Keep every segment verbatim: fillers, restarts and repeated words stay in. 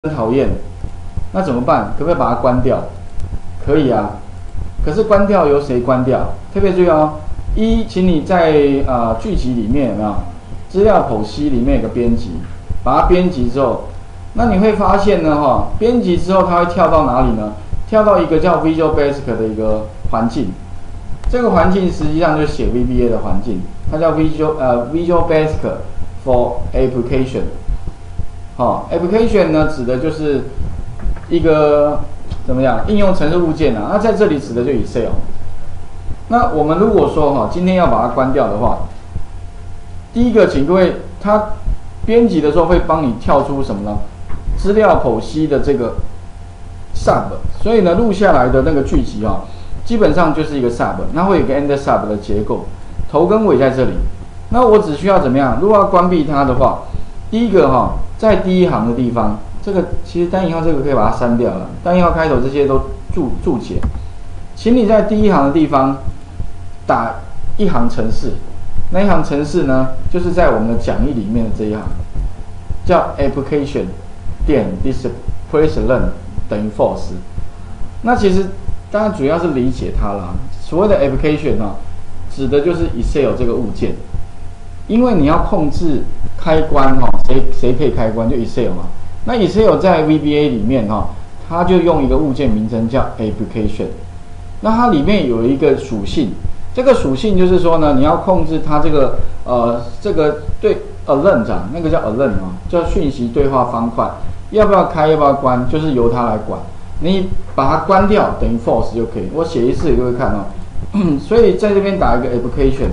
很讨厌，那怎么办？可不可以把它关掉？可以啊。可是关掉由谁关掉？特别注意哦。一，请你在呃剧集里面有没有资料剖析里面有个编辑，把它编辑之后，那你会发现呢，哈，编辑之后它会跳到哪里呢？跳到一个叫 Visual Basic 的一个环境。这个环境实际上就是写 V B A 的环境，它叫 Visual 呃 Visual Basic for Application。好 ，application 呢指的就是一个怎么样应用程式物件啊？那在这里指的就 Excel。那我们如果说哈，今天要把它关掉的话，第一个，请各位，它编辑的时候会帮你跳出什么呢？资料剖析的这个 sub， 所以呢，录下来的那个剧集啊，基本上就是一个 sub， 那会有一个 end sub 的结构，头跟尾在这里。那我只需要怎么样？如果要关闭它的话，第一个哈。在第一行的地方，这个其实单引号这个可以把它删掉了，单引号开头这些都注注解，请你在第一行的地方打一行程式，那一行程式呢，就是在我们的讲义里面的这一行，叫 application 点 displaceLen 等于 false。那其实当然主要是理解它啦，所谓的 application 啊，指的就是 Excel 这个物件。因为你要控制开关哈，谁谁可以开关就 Excel 嘛。那 Excel 在 V B A 里面哈，它就用一个物件名称叫 application。那它里面有一个属性，这个属性就是说呢，你要控制它这个呃这个对 alert 啊，那个叫 alert 啊，叫讯息对话方块，要不要开要不要关，就是由它来管。你把它关掉等于 false 就可以。我写一次你就会看到。所以在这边打一个 application。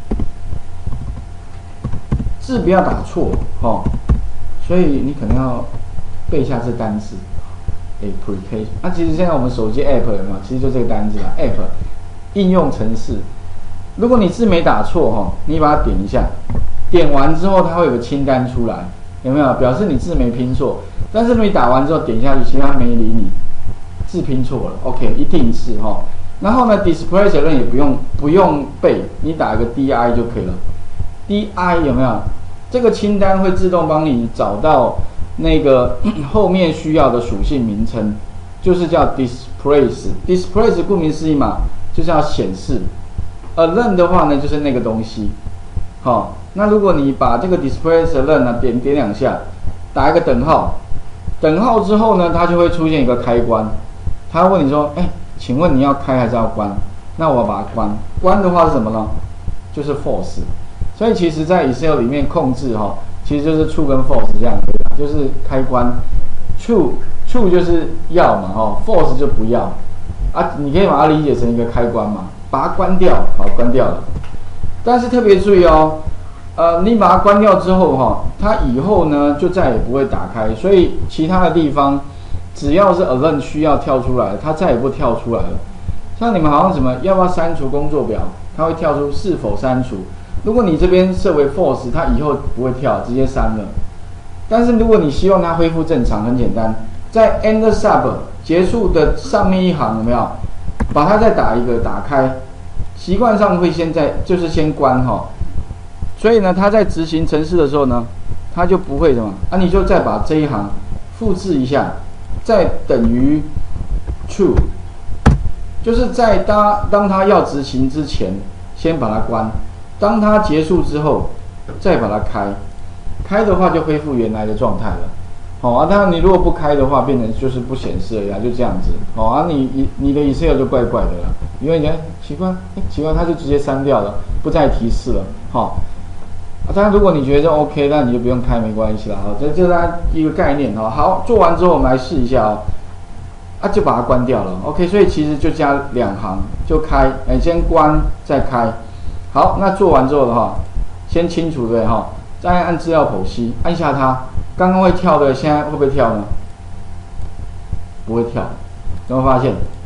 字不要打错哦，所以你可能要背一下这单词 application。那、啊、其实现在我们手机 app 有没有？其实就这个单字啦 app 应用程式。如果你字没打错哈，你把它点一下，点完之后它会有个清单出来，有没有？表示你字没拼错。但是如果你打完之后点下去，其实它没理你，字拼错了 ，OK， 一定是哈。然后呢 ，displaceLen 也不用不用背，你打一个 D I 就可以了。D I 有没有？这个清单会自动帮你找到那个后面需要的属性名称，就是叫 displace。displace 顾名思义嘛，就是要显示。alert 的话呢，就是那个东西。好、哦，那如果你把这个 displaceLen 呢点点两下，打一个等号，等号之后呢，它就会出现一个开关。它会问你说，哎，请问你要开还是要关？那我要把它关。关的话是什么呢？就是 false。所以其实，在 Excel 里面控制哈，其实就是 true 跟 false 这样子，就是开关 true true 就是要嘛哈 ，false 就不要啊。你可以把它理解成一个开关嘛，把它关掉，好，关掉了。但是特别注意哦，呃，你把它关掉之后哈，它以后呢就再也不会打开，所以其他的地方只要是 alert 需要跳出来，它再也不跳出来了。像你们好像什么要不要删除工作表，它会跳出是否删除。如果你这边设为 false， 它以后不会跳，直接删了。但是如果你希望它恢复正常，很简单，在 end sub 结束的上面一行有没有？把它再打一个打开，习惯上会先在就是先关哈。所以呢，它在执行程式的时候呢，它就不会什么啊，你就再把这一行复制一下，再等于 true， 就是在当当它要执行之前，先把它关。当它结束之后，再把它开，开的话就恢复原来的状态了。好、哦、啊，当然你如果不开的话，变成就是不显示了呀，就这样子。好、哦、啊，你你你的 Excel 就怪怪的了，因为你看奇怪，哎奇怪，它就直接删掉了，不再提示了。好、哦，啊，当然如果你觉得 OK， 那你就不用开，没关系啦。好，这这是一个概念哈。好，做完之后我们来试一下哦。啊，就把它关掉了。OK， 所以其实就加两行就开，哎，先关再开。好，那做完之后的话，先清除对哈，再按资料剖析，按下它，刚刚会跳的，现在会不会跳呢？不会跳，有没有发现？